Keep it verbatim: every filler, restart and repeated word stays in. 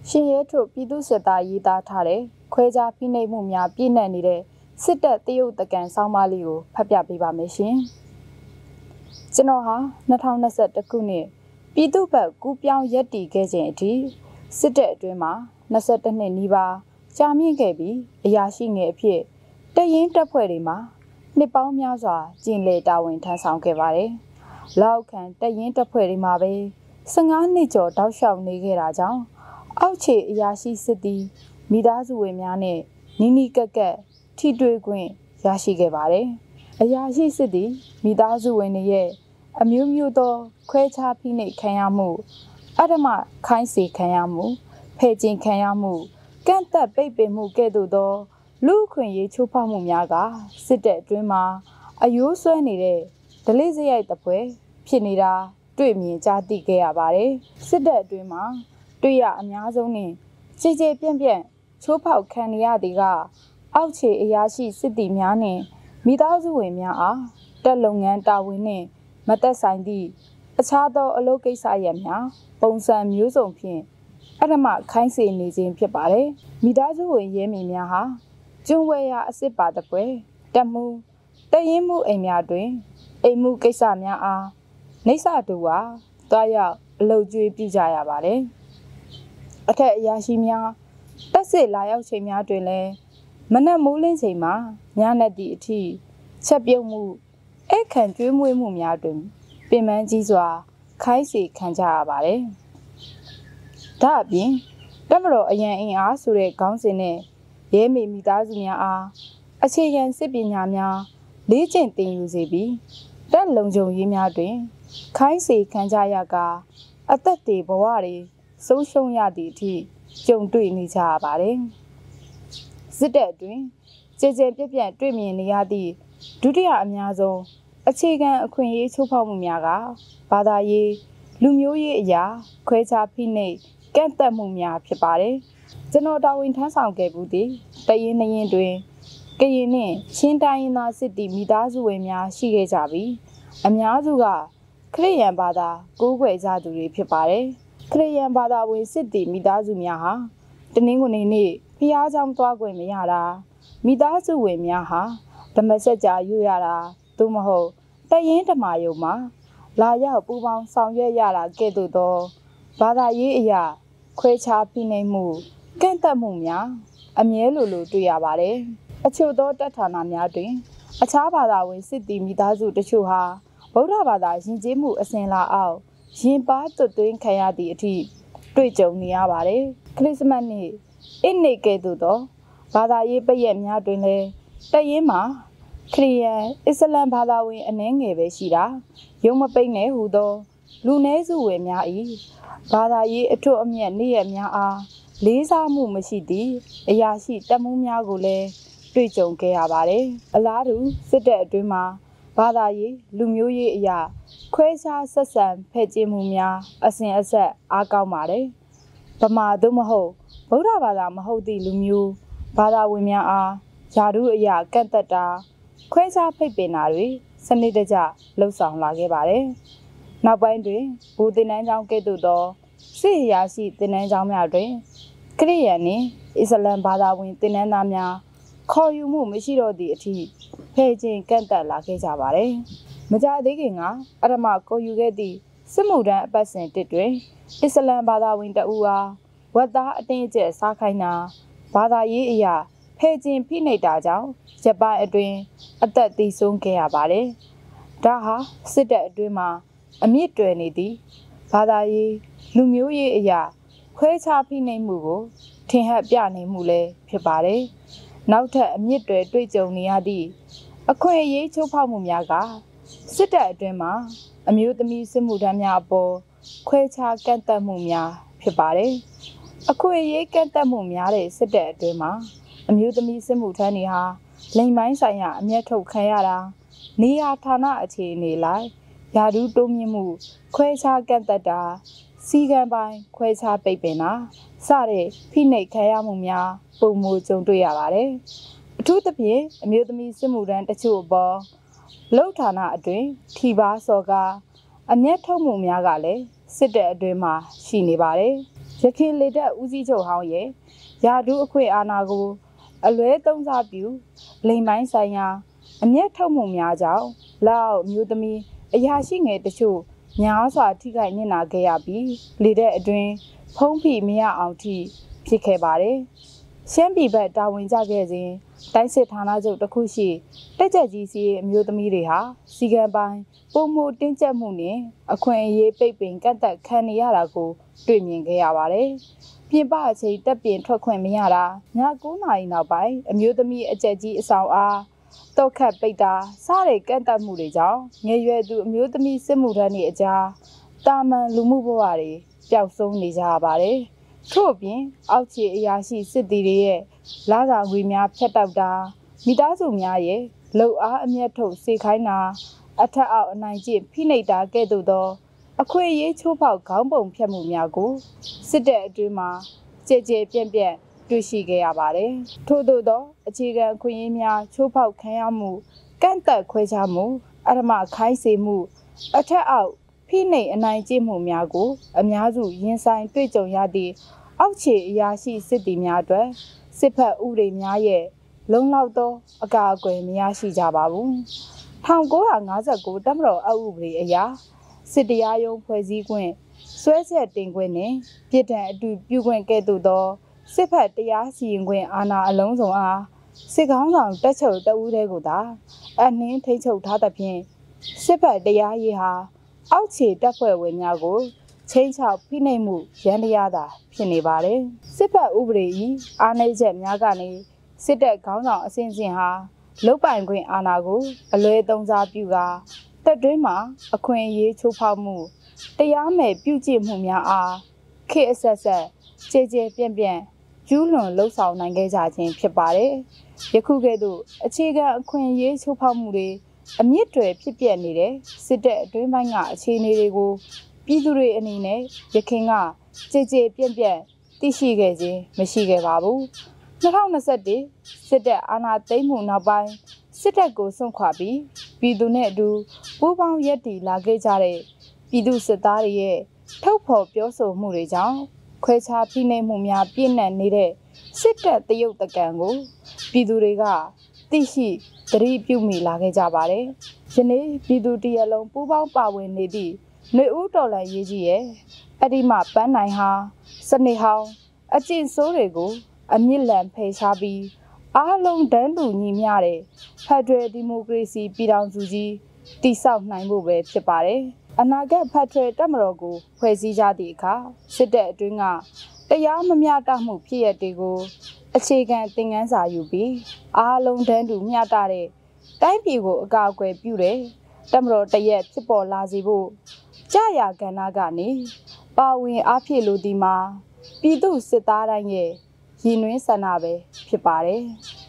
ရှင်ရဲထုတ်ပြည်သူစစ်သားရေးသားထားတဲ့ခွဲခြားဖိနှိပ်မှုများပြည့်နှက်နေတဲ့စစ်တပ်တရုတ်တကန်ဆောင်းပါးလေးကိုဖတ်ပြပေးပါမယ်ရှင်။ကျွန်တော်ဟာနှစ်ထောင်နှစ်ဆယ့်တစ်ခုနှစ်ပြည်သူ့ဘက်ကူးပြောင်းရက်တည်ခဲ့ခြင်းအထိစစ်တပ်အတွင်းမှာနှစ်ဆယ့်တစ်နှစ်နီးပါးကြာမြင့်ခဲ့ပြီးအရာရှိငယ်အဖြစ်တရင်တပ်ဖွဲ့တွေမှာနှစ်ပေါင်းများစွာကျင့်လေတာဝန်ထမ်းဆောင်ခဲ့ပါတယ်။လောက်ခံတရင်တပ်ဖွဲ့တွေမှာပဲဆယ့်ငါးနှစ်ကျော်တောက်လျှောက်နေခဲ့တာကြောင့်အောက်ခြေအရာရှိစစ်သည်မိသားစုဝင်များနဲ့နီးနီးကပ်ကပ်ထိတွေ့ခွင့်ရရှိခဲ့ပါတယ်။အရာရှိစစ်သည်မိသားစုဝင်တွေရဲ့အမျိုးမျိုးသောခွဲခြားဖိနှိပ်ခံရမှုအဓမ္မခိုင်းစေခံရမှုဖယ်ကျဉ်ခံရမှုကန့်သက်ပိတ်ပင်မှုကဲ့သို့သောလူ့အခွင့်အရေးချိုးဖောက်မှုများကစစ်တပ်အတွင်းမှာအယိုးဆွဲနေတဲ့ဒလိစရိုက်တပွဲဖြစ်နေတာတွေ့မြင်ကြားသိခဲ့ရပါတယ်။စစ်တပ်အတွင်းမှာတွေ့ရအများဆုံးနဲ့ခြေခြေပြန့်ပြန့်ချိုးဖောက်ခံရသည်ကအောက်ခြေအရာရှိစစ်သည်များနှင့်မိသားစုဝင်များအားတက်လုပ်ငန်းတာဝန်နှင့်မသက်ဆိုင်သည့်အခြားသောအလုပ်ကိစ္စရပ်များပုံစံမျိုးစုံဖြင့်အဓမ္မခိုင်းစေနေခြင်းဖြစ်ပါတယ်။မိသားစုဝင်ရဲမေများဟာကျွန်းဝဲရာအစ်စ်ပါတပွဲတက်မှုတရင်မှုအိမ်များတွင်အိမ်မှုကိစ္စများအားနှိစ္စတူဝါတွားရောက်အလုပ်ကျွေးပြုကြရပါတယ်။အထက်အရာရှိများတက်စစ်လာရောက်ချိန်များတွင်လည်းမနက်မိုးလင်းချိန်မှာညနေသည့်အထိချက်ပြုတ်မှုအခန့်ကျွေးမွေးမှုများတွင်ပင်ပန်းကြီးစွာခိုင်းစေခံကြရပါတယ်။ဒါအပြင်တမတော်အရန်အင်အားဆိုတဲ့ခေါင်းစဉ်နဲ့ရဲမေမိသားစုများအားအခြေခံစစ်ပညာများလေ့ကျင့်သင်ယူစေပြီးတက်လုံခြုံရေးများတွင်ခိုင်းစေခံကြရကအသက်တွေဘဝတွေဆုံးရှုံးရသည့်အထိကြုံတွေ့နေကြရပါတယ်။စစ်တပ်အတွင်းကြည်ကြဲပြက်ပြက်တွေ့မြင်နေရသည့်ဒုတိယအများဆုံးအခြေခံအခွင့်အရေးချိုးဖောက်မှုများကဘာသာရေးလူမျိုးရေးအရာခွဲခြားဖိနှိပ်ကန့်သက်မှုများဖြစ်ပါတယ်။ကျွန်တော်တာဝန်ထမ်းဆောင်ခဲ့မှုသည်တရင်နှရင်တွင်ကရင်နှင့်ချင်းတိုင်းရင်းသားစစ်တီမိသားစုဝင်များရှိခဲ့ကြပြီးအများစုကခရစ်ယာန်ဘာသာကိုးကွယ်ကြသူတွေဖြစ်ပါတယ်။ခရစ်ယာန်ဘာသာဝင်စစ်တီမိသားစုများဟာတနင်္ဂနွေနေ့ဖျားเจ้าသွားခွင့်မရတာမိသားစုဝင်များဟာဓမ္မစကြာရွရတာသို့မဟုတ်တရင်ဓမ္မယုံမှာလာရောက်ပူပေါင်းဆောင်ရွက်ရတာကဲ့သို့သောဘာသာရေးအရာခွဲခြားဖိနှိပ်မှုကန့်သက်မှုများအမြဲလိုလိုတွေ့ရပါတယ်။အချို့သောတပ်ဌာနများတွင်အခြားဘာသာဝင်စစ်တီမိသားစုတချို့ဟာဗုဒ္ဓဘာသာယဉ်ကျေးမှုအစဉ်လာအောက်ရင်ပါသွတ်သွင်းခံရသည့်အထိတွေ့ကြုံနေရပါတယ်။ခရစ်စမတ်နေ့အစ်နေ့ကဲ့သို့သောဘာသာရေးပရက်များတွင်လည်းတရင်မှာခရစ်ယာန်အစ္စလမ်ဘာသာဝင်အနည်းငယ်ပဲရှိတာရုံမပိတ်နဲ့ဟူသောလူနည်းစုဝင်များ၏ဘာသာရေးအထွတ်အမြတ်နေ့ရက်များအားလေးစားမှုမရှိသည့်အရာရှိတပ်မှုများကိုလည်းတွေ့ကြုံခဲ့ရပါတယ်။အလားတူစစ်တပ်အတွင်းမှာဘာသာရေးလူမျိုးရေးအရာခွဲခြားဆက်ဆံဖဲ့ကျင်းမှုများအစဉ်အဆက်အားကောင်းပါတယ်။ဗမာသို့မဟုတ်ဗုဒ္ဓဘာသာမဟုတ်သည့်လူမျိုးဘာသာဝင်များအားယာတုအရာကန့်သက်တာခွဲခြားဖိတ်ပင်တာတွေစနစ်တကျလှုပ်ဆောင်လာခဲ့ပါတယ်။နောက်ပိုင်းတွင်ဘူသင်တန်းကျောင်းကဲ့သို့သောစစ်အရာရှိသင်တန်းကျောင်းများတွင်ခရစ်ယာန်နှင့်အစ္စလမ်ဘာသာဝင်သင်တန်းသားများခေါ်ယူမှုမရှိတော့သည့်အထိဖယ်ကျဉ်ကန့်သက်လာခဲ့ကြပါတယ်။မကြာသေးခင်ကအဓမ္မကိုယူခဲ့သည့်စစ်မှုထမ်းအပတ်စဉ်တစ်တွင်အစ္စလမ်ဘာသာဝင်တအူအားဝတ်သားအတင်းအကျပ်စားခိုင်းတာဘာသာရေးအရာဖယ်ကျဉ်ဖိနှိပ်တာကြောင့်ဂျပန်အတွင်းအသက်သေဆုံးခဲ့ရပါတယ်။ဒါဟာစစ်တပ်အတွင်းမှာအမြင့်တွယ်နေသည့်ဘာသာရေးလူမျိုးရေးအရာခွဲခြားဖိနှိပ်မှုကိုထင်ဟပ်ပြနေမှုလည်းဖြစ်ပါတယ်။နောက်ထပ်အမြင့်တွယ်တွေ့ကြုံနေရသည့်အခွင့်အရေးချိုးဖောက်မှုများကစစ်တပ်အတွင်းမှာအမျိုးသမီးစစ်မှုထမ်းများအပေါ်ခွဲခြားကန့်သက်မှုများဖြစ်ပါတယ်။အခွင့်အရေးကန့်သက်မှုများတဲ့စစ်တပ်အတွင်းမှာအမျိုးသမီးစစ်မှုထမ်းတွေဟာလိမ်ပိုင်းဆိုင်ရာအမျက်ထုတ်ခံရတာနေရာဌာနအခြေအနေလိုက်ယာတုတိုးမြင့်မှုခွဲခြားကန့်သက်တာစီကံပိုင်းခွဲခြားပိတ်ပင်တာစတဲ့ဖိနှိပ်ခံရမှုများပုံမူကြုံတွေ့ရပါတယ်။အထူးသဖြင့်အမျိုးသမီးစစ်မှုထမ်းတချို့အပေါ်လုံဌာနအတွင်းထိပါစော်ကားအမျက်ထုတ်မှုများကလည်းစစ်တပ်အတွင်းမှာရှိနေပါတယ်။ရခင်လေတက်ဦးစီးချုပ်ဟောင်းရဲ့ယာဒူးအခွင့်အာဏာကိုအလွဲသုံးစားပြုလိမ်ပိုင်းဆိုင်ရာအမျက်ထုတ်မှုများကြောင့်လောက်မျိုးသမီးအရာရှိငယ်တချို့များစွာထိခိုက်နစ်နာခဲ့ရပြီးလေတဲ့အတွင်းဖုံးဖိမရအောင်ထိဖြစ်ခဲ့ပါတယ်။ရှမ်းပြည်ဘက်တာဝန်ကျခဲ့စဉ်တိုင်းစစ်ဌာနချုပ်တစ်ခုရှိတက်ကြကြီးစီအမျိုးသမီးတွေဟာစီကံပိုင်းပုံမှုတင်းကျပ်မှုနဲ့အခွင့်အရေးပိတ်ပင်ကန့်သက်ခံနေရတာကိုတွေ့မြင်ခဲ့ရပါတယ်။ပြင်ပအချိန်တက်ပြင်ထွက်ခွင့်မရတာည၉နာရီနောက်ပိုင်းအမျိုးသမီးအကြက်ကြီးအဆောင်အားတော့ခတ်ပိတ်တာစားတဲ့ကန့်သက်မှုတွေကြောင့်ငယ်ရွယ်သူအမျိုးသမီးစစ်မှုထမ်းတွေအကြားတာမန်လူမှုဘဝတွေပျောက်ဆုံးနေကြရပါတယ်။ထို့အပြင်အောက်ခြေအရာရှိစစ်သည်တွေရဲ့လာစာငွေများဖြတ်တောက်တာမိသားစုများရဲ့လုံအားအမျက်ထုတ်စေခိုင်းတာအထက်အောက်အနိုင်ကျင့်ဖိနှိပ်တာကဲ့သို့သောအခွင့်အရေးချိုးဖောက်ခေါင်းပုံဖြတ်မှုများကိုစစ်တပ်အတွင်းမှာကြဲကြဲပြန့်ပြန့်တွေ့ရှိခဲ့ရပါတယ်။ထို့သောသောအခြေခံအခွင့်အရေးများချိုးဖောက်ခံရမှုကန့်သက်ခွဲခြားမှုအဓမ္မခိုင်းစေမှုအထက်အောက်ဖိနှိပ်အနိုင်ကျင့်မှုများကိုအများစုရင်ဆိုင်တွေ့ကြုံရသည့်အောက်ခြေအရာရှိစစ်သည်များအတွက်စစ်ဖက်ဥပဒေများရဲ့လုံလောက်သောအကာအကွယ်မရရှိကြပါဘူး။၁၉၅၉တပ်မတော်အဥပဒေအရစစ်တရားရုံးဖွဲ့စည်းခွင့်ဆွဲချက်တင်ခွင့်နှင့်ပြည်ထံအတူပြုခွင့်ကဲ့သို့သောစစ်ဖက်တရားစီရင်ခွင့်အာဏာအလုံးစုံအားစစ်ကောင်းဆောင်တက်ချုပ်တဦးတည်းကိုသာအနှင်းထိချုပ်ထားသဖြင့်စစ်ဖက်တရားရေးဟာအောက်ခြေတပ်ဖွဲ့ဝင်များကိုချင်းချောက်ဖိနှိပ်မှုရန်တရားသာဖြစ်နေပါတယ်စစ်ဖက်ဥပဒေ၏အားနည်းချက်များကနေစစ်တပ်ခေါင်းဆောင်အစဉ်စဉ်ဟာလုတ်ပိုင်ခွင့်အာဏာကိုအလွဲသုံးစားပြုကာတပ်တွင်းမှာအခွင့်အရေးချိုးဖောက်မှုတရားမဲ့ပြုကျင့်မှုများအားခေတ်အဆက်ဆက်ကြဲကြဲပြန့်ပြန့်ကျူးလွန်လှုပ်ဆောင်နိုင်ခဲ့ကြခြင်းဖြစ်ပါတယ်။ယခုကဲ့သို့အခြေခံအခွင့်အရေးချိုးဖောက်မှုတွေအမြင့်တွယ်ဖြစ်ပျက်နေတဲ့စစ်တပ်အတွင်းပိုင်းကအခြေအနေတွေကိုပြည်သူတွေအနေနဲ့ယခင်ကကြဲကြဲပြန့်ပြန့်သိရှိခဲ့ခြင်းမရှိခဲ့ပါဘူး။၂၀၂၁စစ်တပ်အာဏာသိမ်းမှုနောက်ပိုင်းစစ်တပ်ကိုစွန့်ခွာပြီးပြည်သူနဲ့အတူပူးပေါင်းရပ်တည်လာခဲ့ကြတဲ့ပြည်သူစစ်သားတွေရဲ့ထုတ်ဖော်ပြောဆိုမှုတွေကြောင့်ခွဲခြားဖိနှိပ်မှုများပြည့်နှက်နေတဲ့စစ်တပ်တရုတ်တကံကိုပြည်သူတွေကသိရှိသတိပြုမိလာခဲ့ကြပါတယ်။ယနေ့ပြည်သူတရလုံးပူးပေါင်းပါဝင်နေသည့်ຫນွေဦးတော်လှန်ရေးကြီးရဲ့အဒီမပန်းနိုင်ဟာစနေဟောင်းအကျင့်ဆိုးတွေကိုအမြင့်လန်ဖယ်ရှားပြီးအားလုံးတန်းတူညီမျှတဲ့ဖက်ဒရယ်ဒီမိုကရေစီပြည်ထောင်စုကြီးတည်ဆောက်နိုင်ဖို့ပဲဖြစ်ပါတယ်။အနာဂတ်ဖက်ဒရယ်တပ်မတော်ကိုဖွဲ့စည်းကြသည့်အခါစစ်တပ်အတွင်းကတရားမမျှတမှုဖြစ်ရတွေကိုအခြေခံသင်ခန်းစာယူပြီးအားလုံးတန်းတူမျှတတဲ့တိုင်းပြည်ကိုအကာအကွယ်ပြုတဲ့တပ်မတော်တရက်ဖြစ်ပေါ်လာစေဖို့ကြာရကဏ္ဍကနေပါဝင်အားဖြည့်လိုသည်မှာပြည်သူစစ်သားတိုင်းရဲ့ရည်နွှန်းဆန္ဒပဲဖြစ်ပါတယ်။